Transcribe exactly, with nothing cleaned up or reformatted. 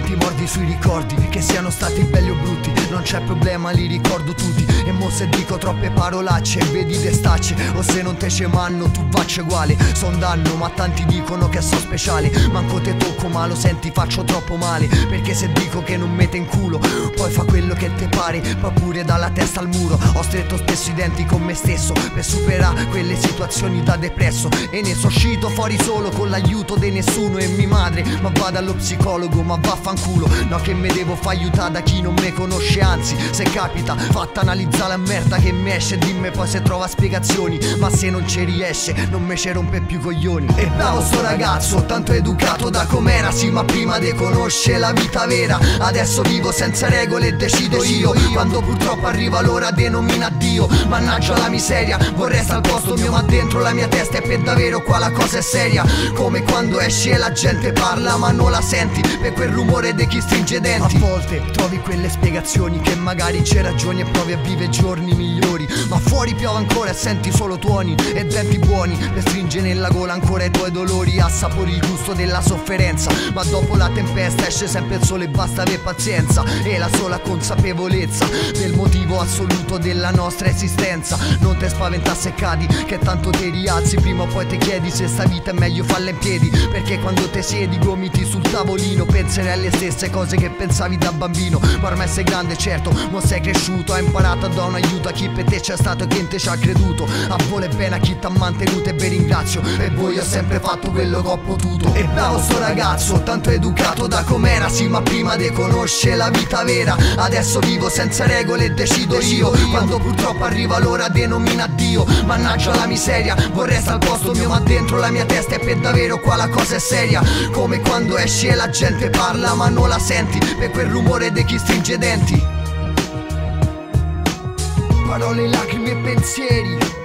ti mordi sui ricordi, che siano stati belli o brutti, non c'è problema, li ricordo tutti. E mo se dico troppe parolacce, vedi te stacce, o se non te ce manno tu faccia uguale. Son danno, ma tanti dicono che so speciale, manco te tocco ma lo senti faccio troppo male. Perché se dico che non mette in culo, poi fa quello che te pare, poi pure dalla testa al muro. Ho stretto spesso i denti con me stesso per superare quelle situazioni da depresso, e ne so uscito fuori solo con l'aiuto di nessuno. E mia madre, ma vado allo psicologo, ma vaffanculo. No che me devo fa aiutare da chi non me conosce, anzi se capita fatta analizzare la merda che mi esce, dimmi poi se trova spiegazioni, ma se non ci riesce non me ci rompe più coglioni. E bravo sto ragazzo, tanto educato da com'era, sì ma prima de conosce la vita vera. Adesso vivo senza regole e decido io, quando purtroppo arriva l'ora de nomina Dio. Mannaggia la miseria, vorrei stare al posto mio, ma dentro la mia testa è per davvero qua la cosa è seria. Come quando esci e la gente parla ma non la senti, per quel rumore di chi stringe i denti. A volte trovi quelle spiegazioni che magari c'è ragioni, e provi a vivere giorni migliori, ma fuori piove ancora e senti solo tuoni e denti buoni per stringere nella gola ancora i tuoi dolori. Assapori il gusto della sofferenza, ma dopo la tempesta esce sempre il sole e basta aver pazienza e la sola consapevolezza del motivo assoluto della nostra esistenza. Non te spaventa se cadi, che tanto ti rialzi, prima o poi ti chiedi se sta vita è meglio farla in piedi. Perché quando te siedi gomiti sul tavolino penserai alle stesse cose che pensavi da bambino. Ma ormai sei grande certo, ma sei cresciuto, hai imparato a dare un aiuto a chi per te c'è stato e chi te ci ha creduto. A vole bene a chi t'ha mantenuto e vi ringrazio, e voi ho sempre fatto quello che ho potuto. E bravo sto ragazzo, tanto educato da com'era, sì ma prima de conosce la vita vera. Adesso vivo senza regole e decido io, quando purtroppo arriva l'ora de nomina Dio. Mannaggia la miseria, vorrei stare al posto mio, ma dentro la mia testa è per davvero qua la cosa è seria. Come quando esci e la gente parla ma non la senti, per quel rumore di chi stringe i denti. Parole, lacrime e pensieri,